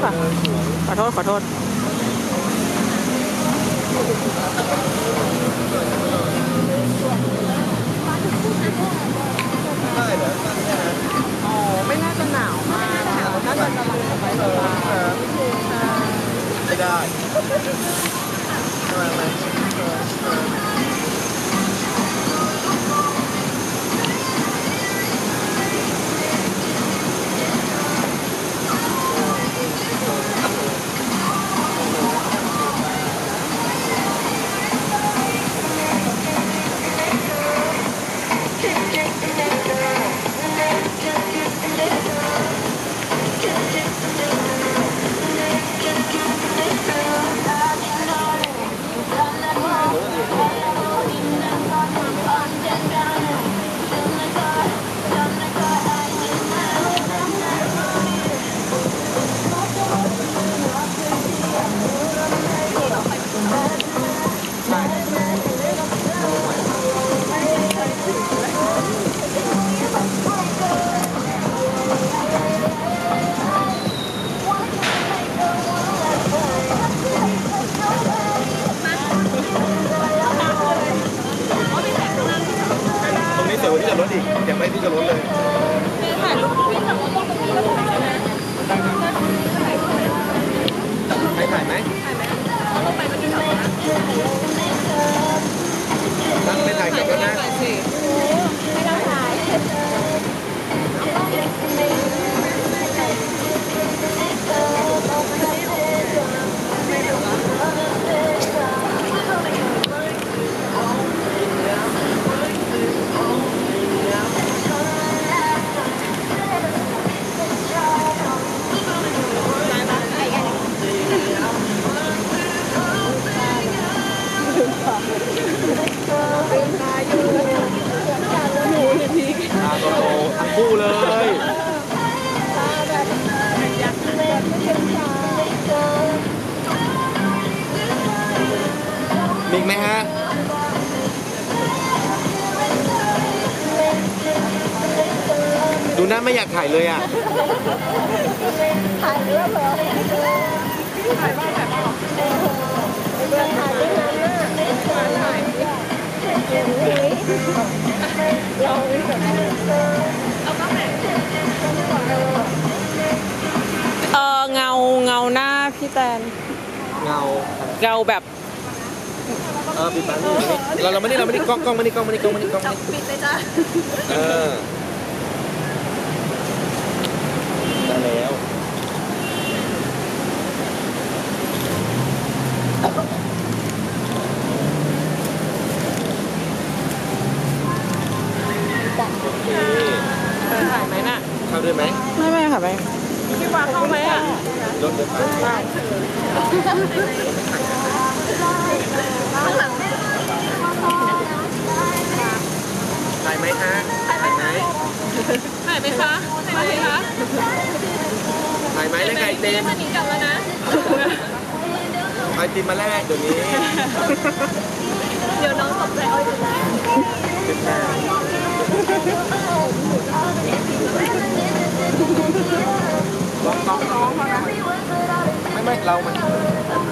ค่ะขอโทษขอโทษได้เหรออ๋อไม่น่าจะหนาวมากน่าจะกำลังสบายไม่ได้ทำไมตรงนี้เสียวที่จะรถอีกอยากไปที่จะรถเลยถ่ายรูปพี่กับรถตรงนี้แล้วถ่ายไหมไปถ่ายไหมไปมันจะถ่ายนะตั้งไปถ่ายกับรถนะไม่ต้องถ่ายตาโตทั้งคู่เลยมีไหมฮะดูหน้าไม่อยากถ่ายเลยอ่ะถ่ายเรื่องเหรอถ่ายบ้างถ่ายบ้างถ่ายด้วยนะถ่ายเงาหน้าพี่แตนเงาแบบปิดบังนี่เราไม่ได้กล้องไม่ได้กล้องปิดเลยจ้าได้แล้วถ่ายไหมน่ะเข้าด้วยไหมไม่ค่ะไปพี่วางเข้าไหมอ่ะรถเดินไปถ่ายไหมฮะถ่ายไหมถ่ายไหมคะถ่ายไหมคะถ่ายไหมแล้วไงเต็มมันหนีกลับแล้วนะไอติมมาแรกเดี๋ยวนี้เดี๋ยวน้องตกใจเอาอยู่ลองเขานะไม่เรามัน